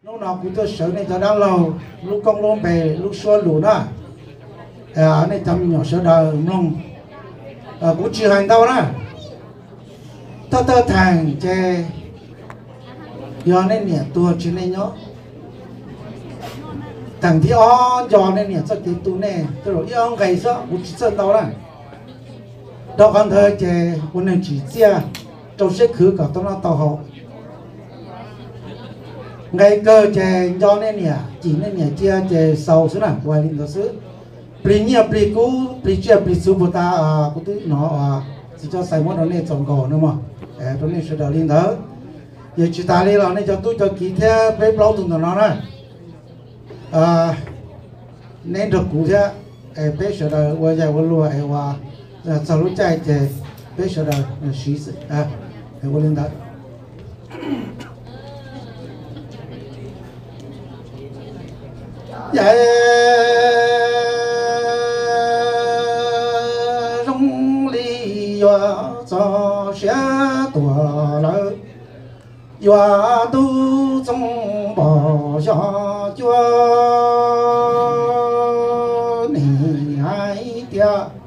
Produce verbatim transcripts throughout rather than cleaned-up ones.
lúc nào cũng tôi sợ này cho đang lâu lúc công luôn về lúc xua lũ đó à này chăm nhỏ sợ đời mong à cũng chỉ hành đâu đó tơ tơ thằng chè do nên nhẹ tua chỉ nên nhớ thằng thì ó do nên nhẹ cho cái tu này tôi rồi ông gầy sao cũng chỉ sợ đâu đó đó còn thời chè quân nên chỉ chia trong sách khứ cả tao nó tao học ngày cơ chè do nên nhỉ chỉ nên nhỉ chia chè sầu xứ nào ngoài linh đó xứ pli nhia pli cú pli chia pli su bồ ta à cũng tức nó à chỉ cho xài món đó nên trồng cỏ nữa mà à đó nên sẽ đào linh đó giờ chỉ ta đi là nên cho tôi cho kỹ theo bếp lâu tuần nó này à nên được cú thế à bếp sẽ đào qua dài qua lúa à qua sau lúc chạy chè bếp sẽ đào xí sự à qua linh đó dạ rung ly hòa cho sẽ tỏa lợi hòa tu trong bỏ cho chúa nì hai tia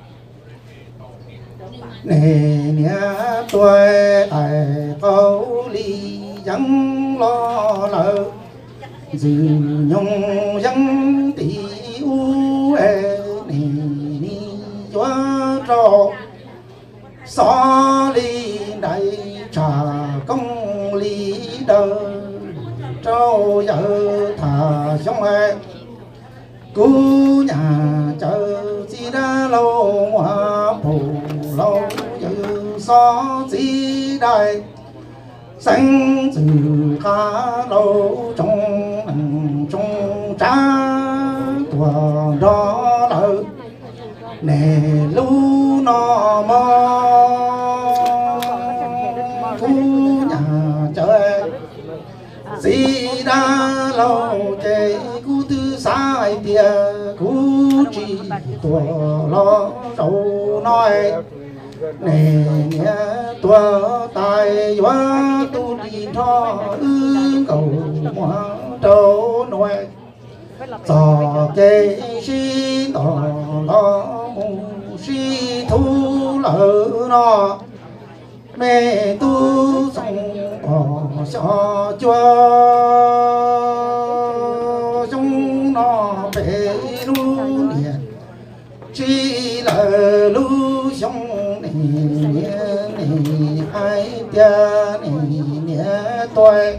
nì nhé tuổi ai câu ly chẳng lo lợi dư nhung dân tỷ u e ni ni chúa trò xó ly đại trà công ly đời trâu vợ thà sống e cú nhà chờ chi đã lâu hoa phù lâu dự xó chi đại xanh từ khá lâu trong nằm trong trá tòa đó lợi nè lu nó mơ phú nhà chơi gì đã lâu chơi cú tư sai tia cú chỉ tòa lo sầu nói nè nhé tua tài hóa tu đi tho ư cầu hoa trâu noe cho cái si tỏ lo mu si thu lỡ nó mẹ tu sống bỏ cho chúa chúng nó về lu điện chỉ là lu sống này ai tia này nhé tôi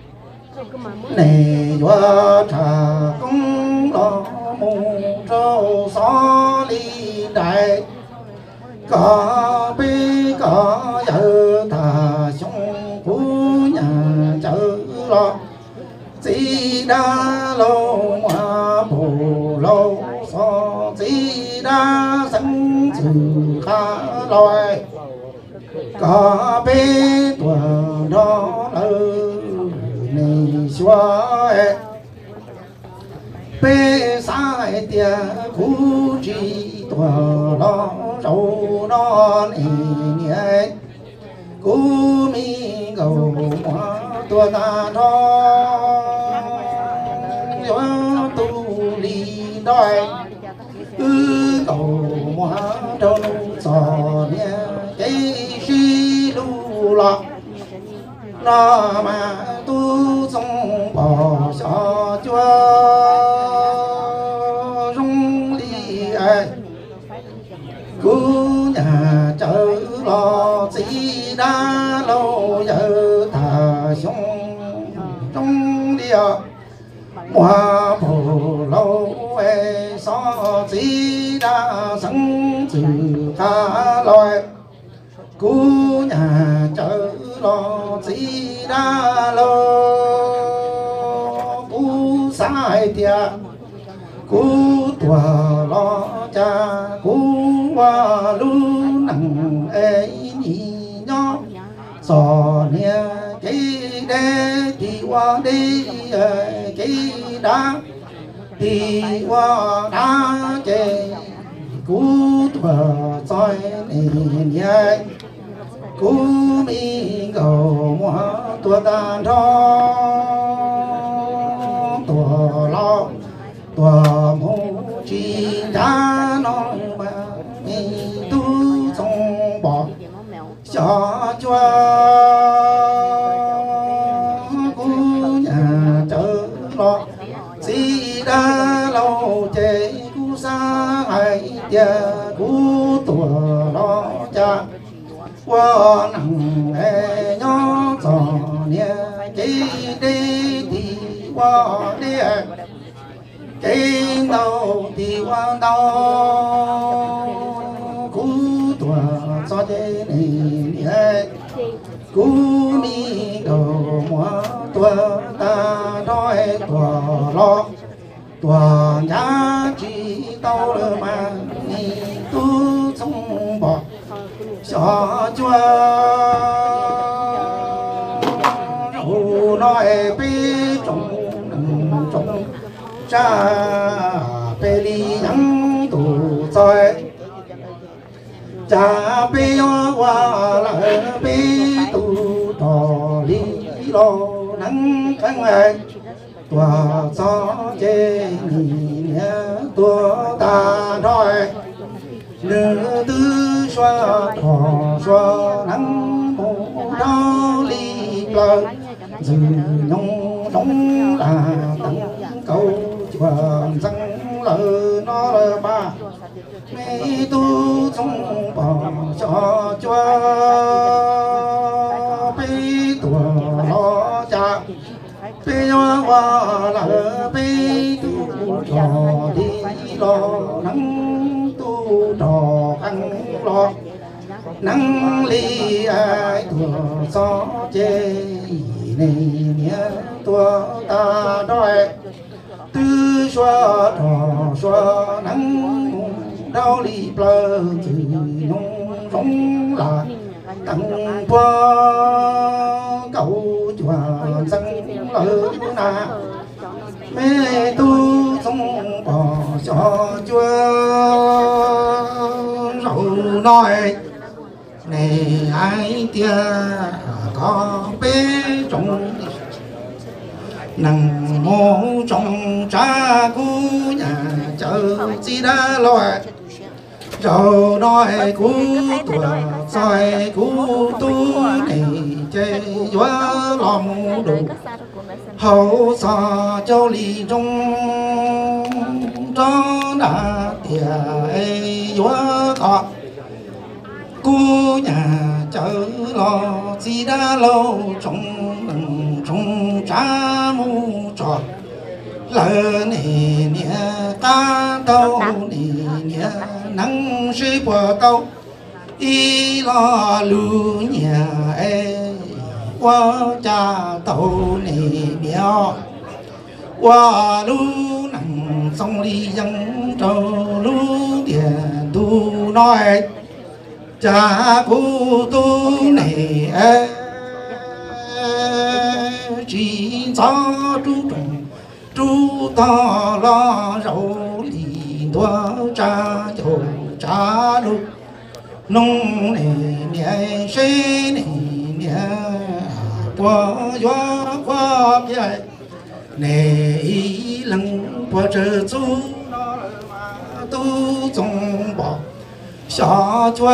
này hoa trà công lo mù trâu xó ly đại có bi có vợ thà sống của nhà chợ lo chỉ đã lâu mà bù lâu xó chỉ đã sẵn trừ khá loài có bé tuổi đó lơ này xóa bé sai tia cú chỉ tuổi đó râu nó này nhé cú mi cầu hoa tuổi ta đó tu ly đôi ư cầu hoa trâu sò nhé cái si lu lọ nó mà tu sống bỏ cho chúa rung ly ai cú nhà chợ lo chỉ đã lâu giờ thà sống trong địa hoa phù lâu e so chỉ đã sẵn trừ khá loài cú nhà chợ lo chỉ đã lâu cú sai tia cú tòa lo cha cú hoa lu nặng e nhị nhó sò nia cái đê thì hoa đi cái đá thì hoa đá chê cú tòa soi nền nhai cú mi cầu hoa tua ta đó tua lo tua mô chi đã nói mà mi tu trong bỏ cho cho cú nhà chợ lo si đã lâu chế cú xa ai tia cú tua lo cha qua nặng e nhó giò nia đi đi thì qua đi cái đâu thì qua đâu cú tua cho thế này nia cú mi đầu mua tua ta nói tua lo tua nhá chỉ tao lơ mà mi tu sống bỏ cho chúa rủ nói bi trong trong cha bê li nhắn tù soi cha bê hoa là bê tù trò li lo nắng kháng ngày tua gió chê nhìn tua ta nói nữ tư xoa thọ xoa nắng mồ đau ly lời dư nhung đóng là tặng câu chuồng răng lời nó là ba mẹ tu trong bỏ cho cho bê tùa lo cha bê hoa hoa là bê tu trò đi lo nắng tu trò ăn lo nắng ly ai tua gió chê này nhớ tua ta đói tư xoa trò xoa nắng đau ly plơ từ nhung rong là tặng qua cậu chùa dân lỡ na mẹ tu không bỏ cho chúa rầu nói này ai tia có bé trong nằng mô trong cha cú nhà chờ chi đã loài rồi nói cú tuổi soi cú tu này chơi quá lòng đủ hậu sa châu lì trong cho đã tia ấy quá có cú nhà chờ lo chi đã lâu trong trong cha mu trò lỡ nè nè ta tao nè nè nắng suy qua tao y lo lu nhà e qua cha tao nè nè qua lu nắng sông ly dân trâu lu tiền tu nói cha cô tu này e chỉ cho chú trồng chú to lo rau lì tua cha chầu cha lu nông này nhẹ xế này nhẹ qua gió qua vậy này lần qua trời chú tu trong bỏ xó chua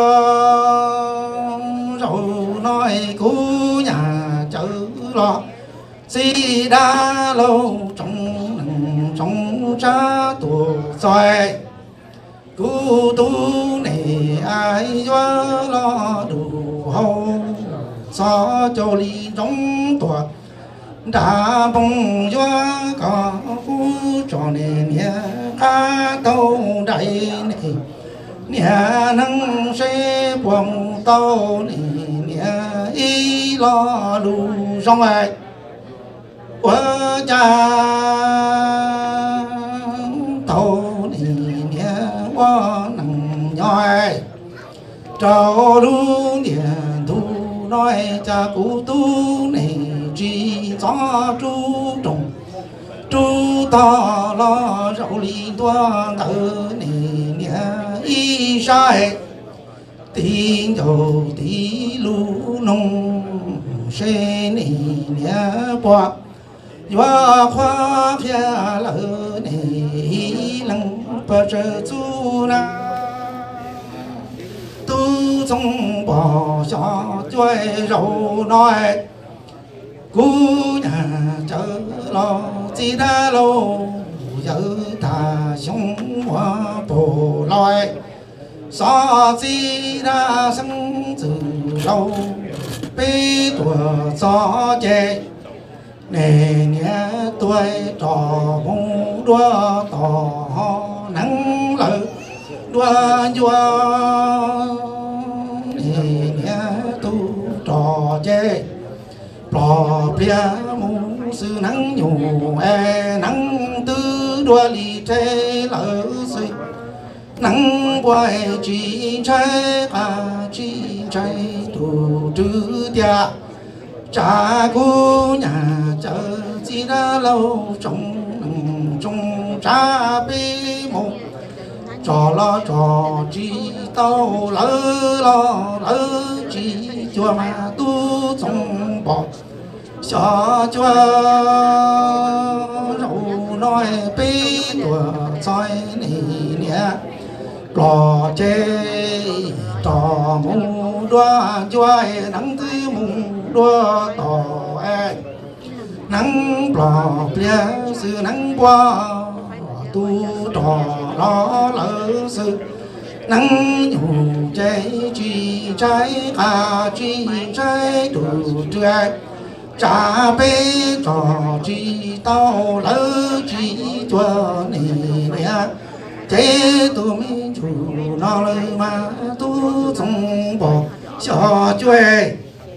rồi nói cú nhà chợ lo si đã lâu trong trong cha tù xoay cú tu này ai cho lo đủ hậu xó cho ly trong tuột đã bông cho có phú cho nên nhé ca tâu đại này nhà nắng sẽ buông tàu nhà y lo đủ xong rồi qua cha tàu nhà qua nắng nhoi trâu lu nhà thu nói cha cụ tu này chỉ cho chú trồng chú to lo rau ly tua tự này nhà y sai tiếng dầu tí lu nông xe này nhà qua hoa hoa kia lỡ này lăng bờ trời chu na tu trong bỏ cho chơi rầu nói cú nhà chờ lo chỉ đã lâu giờ ta sống hoa bồ loi sao chỉ đã sống từ lâu bê tuổi gió chê nè nhẹ tuổi trò mong đua tỏ nắng lợi đua vua nè nhẹ tu trò chê plò plia mu sư nắng nhủ e nắng tư đua lì trê lỡ suy nắng quay chỉ trái à chỉ trái tu trứ tia cha cô nhà chờ chỉ đã lâu trong trong cha bê một trò lo trò chỉ tao lỡ lo lỡ chỉ cho mà tu trong bỏ cho cho rau nói bê tuổi soi nỉ nè lò chê trò mùng đua chuối nắng tươi mùng đua tỏ ai nắng lò bia sự nắng qua tu trò lo lỡ sự nắng nhủ cháy chi trái à chi trái đủ trái cha bê trò chi tao lỡ chi cho nỉ nè chế tu mi chủ nó lời mà tu trong bỏ cho chơi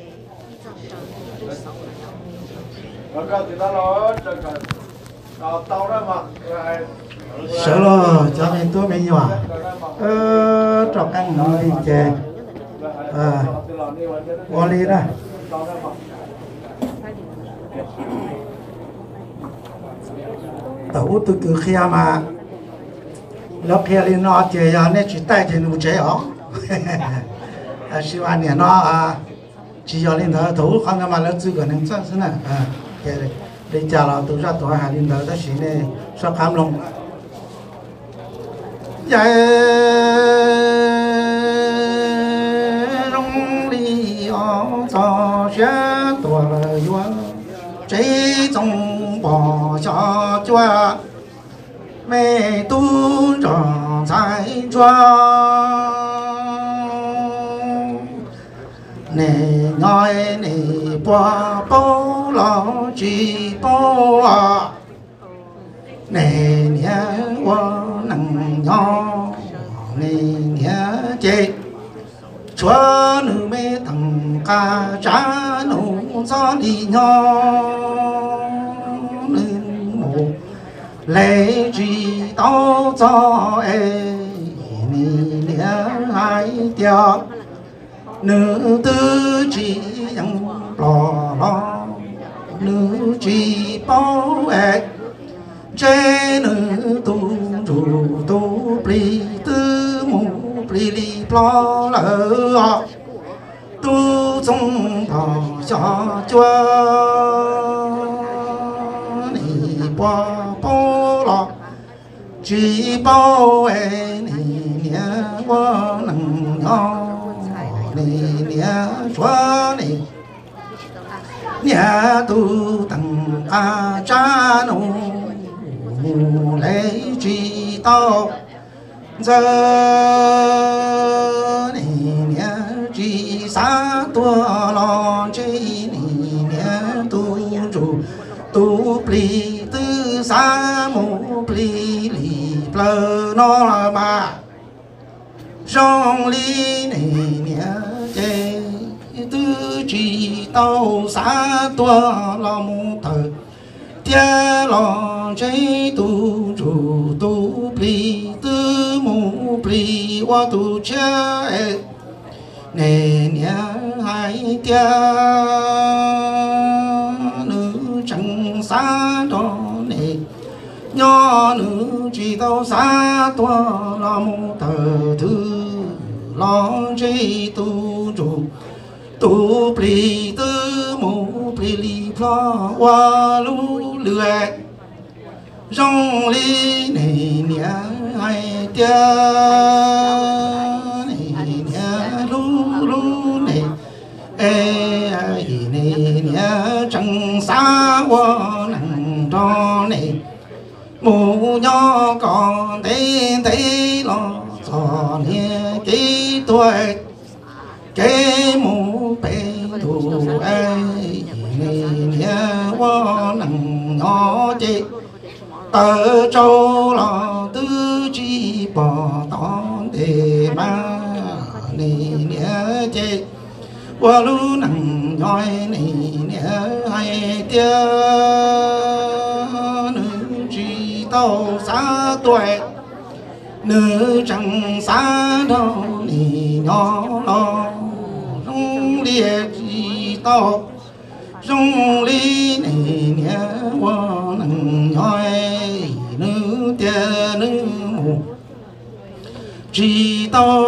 sợ lo cho mình tu mình nhỏ ơ trọc ăn nó đi chè à qua đi đó tàu tôi cứ kia mà lúc kia đi nó chơi giờ nên chỉ tay thì nó chơi ó, xí anh này nó chỉ giờ lên đó thủ không mà nó chưa có nên sao thế này, cái đi chào là tôi ra tôi hà lên đó đó xí này sao cam lòng, vậy rong đi ở cho xe tôi là vua, chỉ trong bỏ cho chúa mẹ tu tròn trái cho nè nói nè qua bao lo chỉ bao à nè nhớ qua nằng nhỏ nè nhớ chết chúa nữ mẹ thằng ca cha nụ gió đi nhỏ nữ mồ lệ chỉ tao cho em nhớ hai tiếng nữ tư chỉ yang lo lo nữ chỉ bao em trên nữ tu trụ tu pli tư mu pli li lo lỡ tu trong thọ cho chúa ni qua bao lo chỉ bao em nhớ qua nằng nhỏ ni nhớ chúa ni nhớ tu tầng a cha nô lấy chỉ tao giờ ni nhớ chỉ xa tua lo chỉ ni nhớ tu trụ tu pli tư xa mô pli li plơ nó mà rong li này nhớ chê tư chỉ tao xa tua lo mô thờ tia lo chê tu trụ tu pli tư mô pli wa tu chê nè nhớ hai tia nữ chẳng xa đó nè nhỏ nữ chỉ tao xa tua lo mô thờ thứ lo chê tu trụ tu pli tư mô bì lì plo hoa lu lười rong li này nia ai tia này nia lu lu này ê ai này nia chẳng xa hoa nặng cho này mù nhỏ còn thấy thấy lo cho nia cái tuổi cái mù bê thù ai này nia hoa nặng nhỏ chị tờ châu lo tư chi bỏ tón để mà này nhớ chê qua lu nặng nhoi này nhớ hay tia nữ chi tàu xa tuổi nữ chẳng xa đâu này nhỏ lo rong liệt chi tàu rong li này nhớ qua nặng nhoi nữ tia nữ mù chỉ tao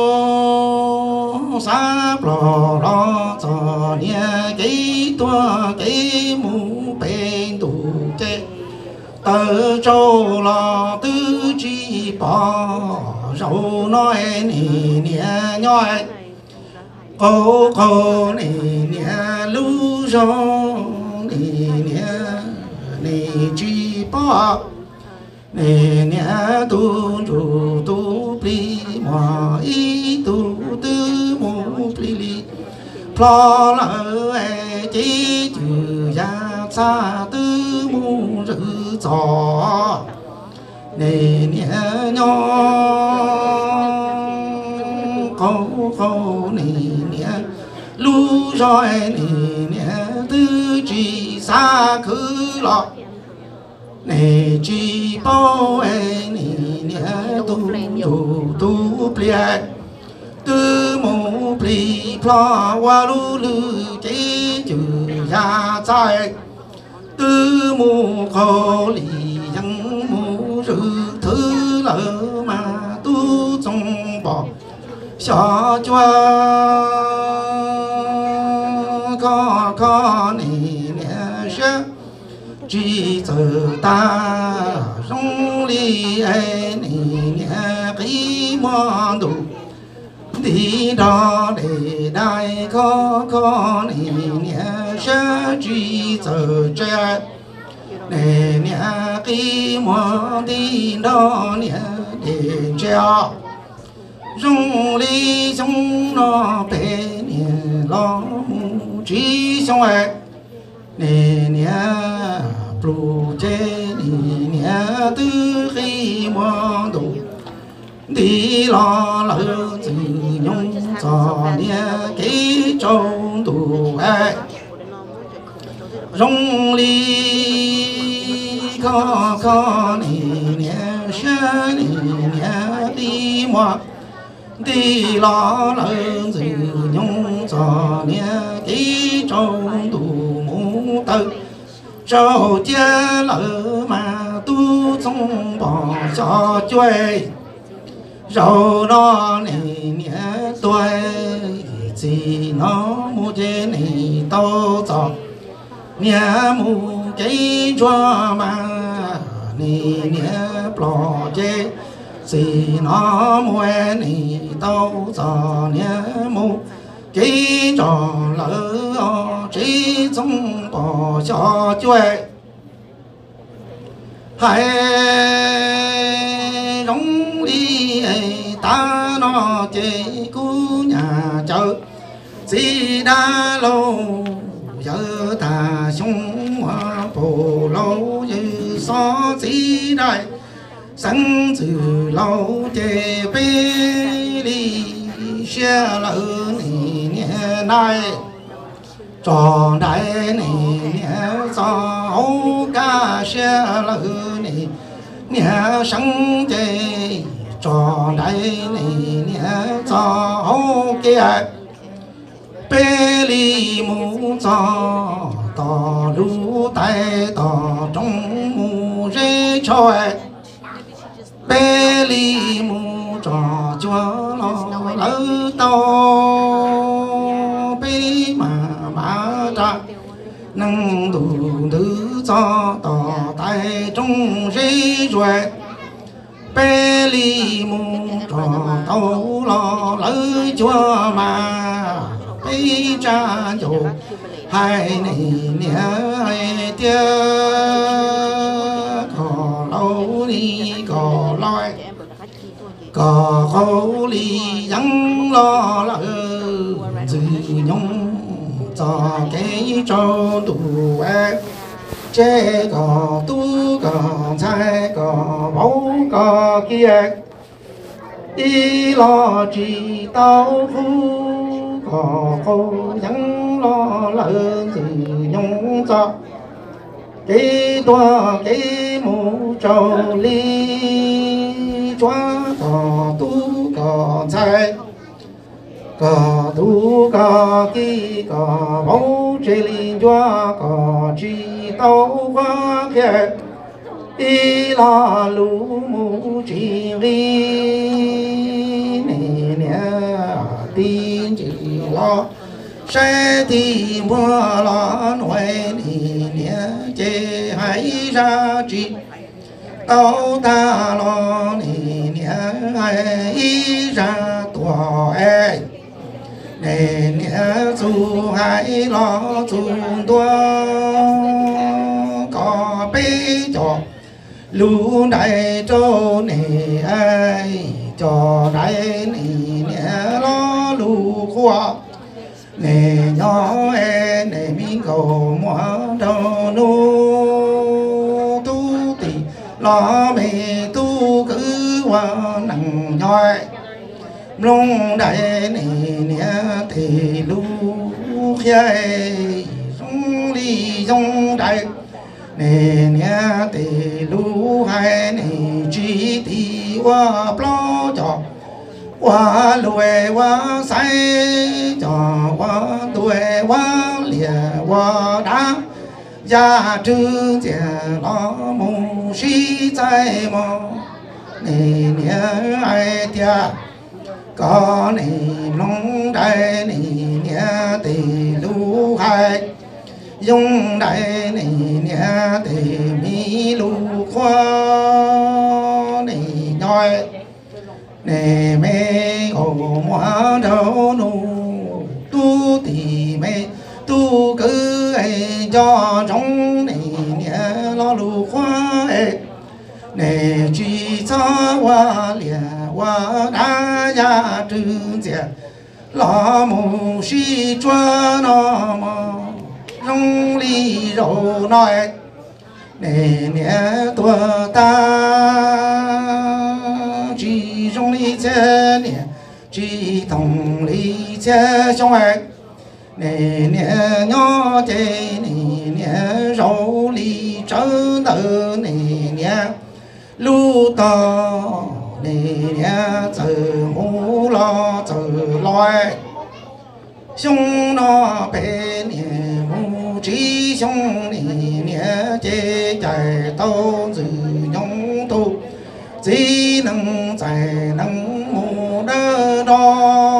sáp lò lo cho nia cái tua cái mù bên tủ chê tờ châu lò tư chi bỏ rau nói nì nia nhoi cô cô nì nia lu rau nì nia nì chi bỏ nè nè tu ru tu pli mo i tu tư mu pli li plo lỡ e chi chư ya sa tư mu rư cho nè nè nho câu câu nè nè lu rồi nè nè tư chi sa khứ lọ này chi bao em này tu tu tu plia tư mù pli pla wa lu lu chế chữ ya trái tư mù khô lì yang mù rư thứ lỡ mà tu trong bỏ xóa chua có có này nè sẽ chỉ giờ ta rong li ai nè cái món đồ đi đó để đại có có nè sẽ chỉ giờ chết nè cái món đi đó nè để treo rong li trong nó bé nè lo chỉ xong rồi nè nè pru chế nè nè tư khi mong đủ đi lo lỡ từ nhung cho nè cái trong đủ ai rong li khó khó nè nè sa nè nè đi mua đi lo lỡ từ nhung cho nè cái trong đủ mũ tư cho chia lỡ mà tu trong bỏ cho chơi rồi nó này nhé tôi chỉ nó mua chế này tao cho nhé mua cái cho mà này nhé bỏ chế chỉ nó mua này tao cho nhé mua cái trò lỡ chỉ trong bỏ cho chơi hay giống đi ta nó chơi cú nhà chợ chỉ đã lâu giờ ta sống phù lâu như xó chỉ đại sẵn từ lâu chơi bê đi xe lỡ nè này trò đại này nè sao ca xe lỡ này nè sáng chơi trò đại này nè sao kia bê li mu cho tò lú tay tò trong mu rê chơi bê li mu trò chúa lo lỡ tao bê mà mà ra cho tỏ tay trong dây rồi bê li mù trò tàu lo lỡ chúa mà bê cha dụ hai này nhớ hai tia có lâu đi có loi có khâu li vẫn lo lỡ dự nhung cho cái trâu tù em chế có tu có trai có báu có kia đi lo chỉ tao phu có khâu vẫn lo lợn từ nhung cho cái tua cái mũ trâu ly choa có tu có trai có tu có kỳ có báu chế linh choa có chi tao hoa kia đi la lũ mũ chỉ ri nè nè tin chỉ lo sẽ thì mua lo nuôi nè nè chế hãy ra chỉ tao ta lo nè nè hãy ra tua em nè nè dù hãy lo dù tua có bé cho lũ đại trâu nè ai cho đại nè nè lo lũ khoa nè nhỏ em nè miếng cầu mua đâu nu tu tì lo mẹ tu cứ qua nằng nhoi lông đại nè nè thì lũ khai sông đi sông đại nè nè thì lũ hai nè chỉ thì qua plo cho qua lùi qua say cho qua tuổi qua lìa qua đá gia trư trẻ lo mù si trái mò nè nè ai tia có nè lông đại nè nè thì lũ hai dùng đại nè nè thì mi lũ khoa nè nhoi nè mẹ cổ mua đâu nu tu thì mẹ tu cứ ai cho trong nè nè lo lũ khoa nè chỉ cho qua lìa qua đá gia trư trẻ lo mù si choa nó mà rong ly rầu nói nè nè tua ta chỉ rong ly chế nè chỉ thòng ly chế xong rồi nè nè nhỏ chế nè nè rầu ly trớ tờ nè nè lu to nè nè chờ hú lo chờ loài sông nó bé nè mù trí sông nè nè chế chạy tao dự nhông tu chỉ nâng chạy nâng mù đơ đo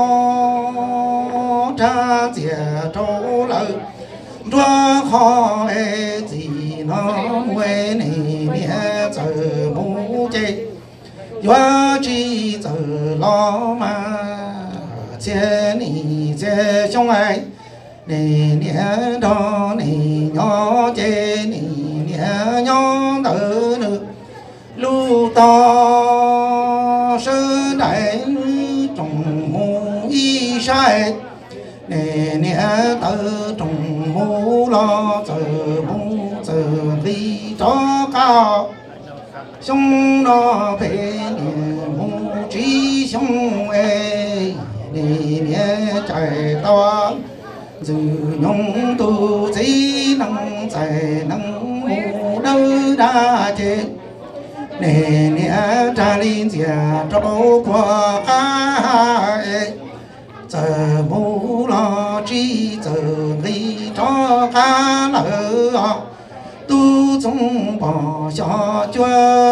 cha chè trâu lợ đoa khó ê gì nó quê nè nè chờ mù chế doa chỉ chờ lo mà chế nì chế trong ai nè nè đó nè nhỏ chế nè nè nhỏ tử nữ lu to sư đại trồng mù y sai nè nè tử trồng mù lo chờ mù chờ vì cho cao sông nó về nè mù trí sông ê nè nè chạy to dự nhung tu chỉ năng chạy năng mù đâu đã chết nè nè tra linh già trâu qua cá chờ mù lo trí chờ vì cho cá lỡ tu trong bỏ cho chúa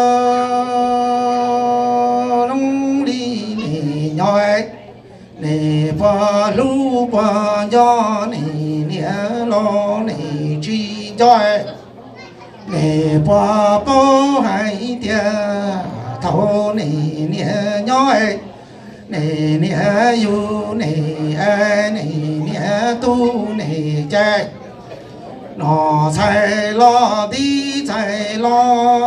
long đi nè nhoi nè qua lu qua do nè nè lo nè chi joy nè bỏ bố hai tia thâu nè nè nhói nè nè yu nè ai nè nè tu nè chạy nó chạy lo đi chạy lo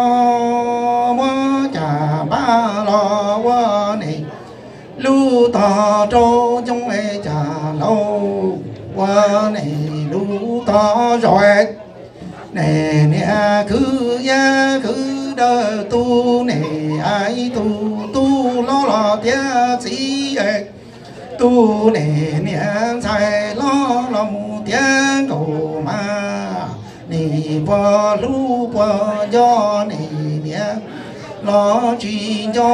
mơ chả ba lo quá nè lu to trâu trong ấy chả lâu quá nè lu to rồi nè nè cứ ya cứ đơ tu nè ai tu tu lo lo tia chỉ ấy tu nè nè sai lo lo mu tia cầu mà nè qua lu qua do nè nè lo chuyện cho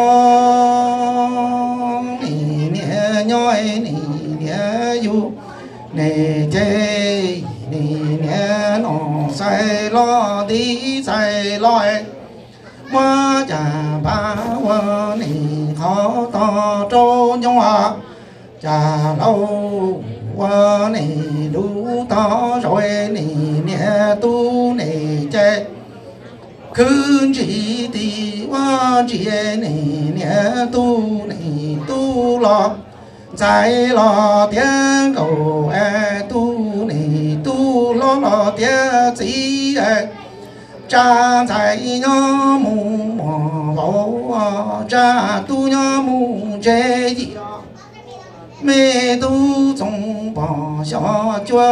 nè nè nhoi nè nè du nè chơi nè nè nó sai lo đi sai lo quá chả ba quá nè khó to trâu nhông à chả lâu quá nè đủ to rồi nè nè tu nè chơi cứ chỉ đi qua chỉ nè nè tu nè tu lo trái lo tiếng cầu e tu nè tu lo lo tiếng chỉ e cha trái nhớ mù mò vỗ cha tu nhớ mù chế gì mẹ tu trong bỏ xó chúa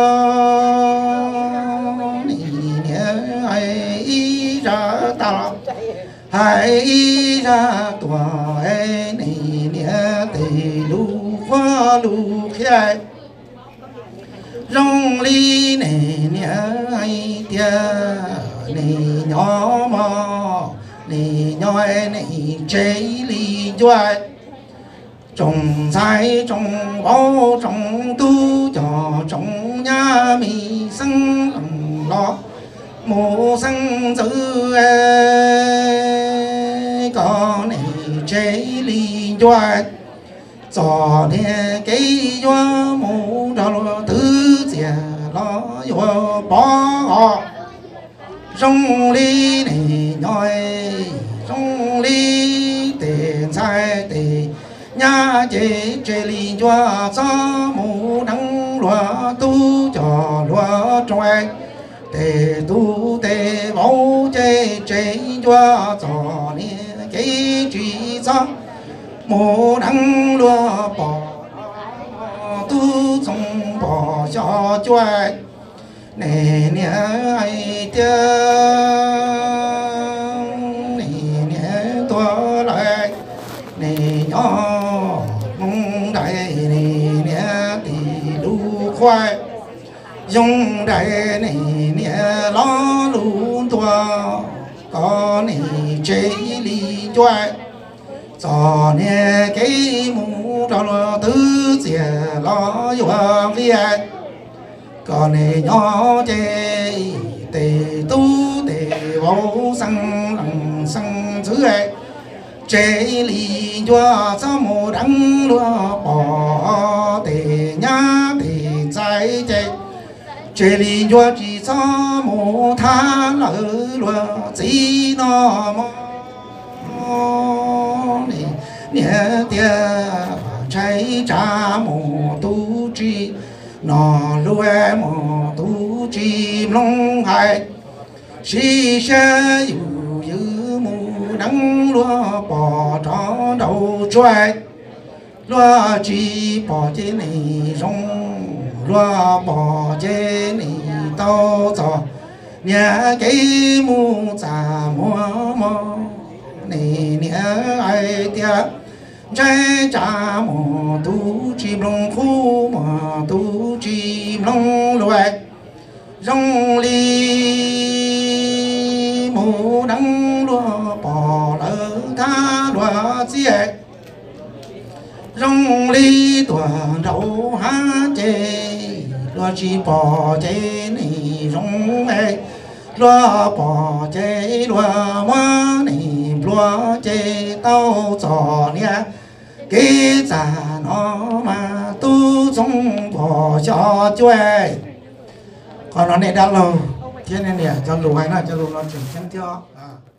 nè nè ai ra ta hãy ra tòa ấy này nè tề lu hoa lu khai rong ly này nè ai tia này nhỏ mò này nhoi này chế ly doai trồng trái trồng bao trồng tu cho trồng nhà mi sinh lòng lo mồ sinh dữ có này chế ly doai cho nè cái doa mồ đó tứ chia lo yo bỏ họ rong ly này nhoi rong ly tiền sai tiền nhà chế chế ly doa cho mồ đắng loa tu cho loa trôi tề tu tề bảo chế chế doa cho nè cái chỉ cho mồ đắng loa bỏ tu trong bỏ cho chơi nè nè ai tia nè nè tua lại nè nhỏ mong đại nè nè tì lu khoai dùng đại nè nè lo lu tua có nè chế ly chơi cho nè cái mũ cho nó tứ chia lo yêu việt còn nè nhỏ chê tề tu tề vô sang lòng sang chữ ấy chế ly cho cho mồ đắng lúa bỏ tề nhá tề trái chê chế ly cho chỉ cho mồ tha lỡ lúa chỉ nó mò nè tia trái cha mồ tu chi nó lúa mồ tu chi long hải xí xe yu yu mù đắng lúa bỏ cho đầu trôi lúa chi bỏ trên này rong lúa bỏ trên này tao cho nhà cái mù già mua mò này nè ai tia trái cha mồ tu chim long khu mồ tu chim long loài rong ly mồ đắng lúa bỏ lỡ tha lúa chia rong ly toàn rau há chê lúa chi bỏ chê này rong mê lúa bỏ chê lúa hoa này lúa chê tao trò nè cái già nó mà tu trong bỏ cho chơi còn nó này đang lâu thế nên nè cho lù hay là cho lù nó chỉnh chân theo à